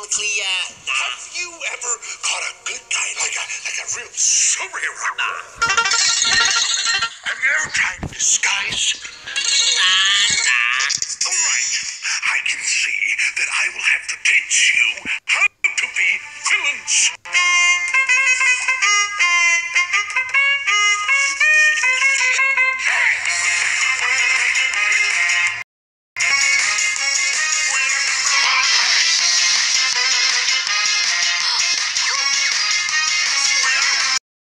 publicly, nah. Have you ever caught a good guy like a real superhero? Nah. Have you ever tried disguise? Nah. All right. I can see that I will have to teach you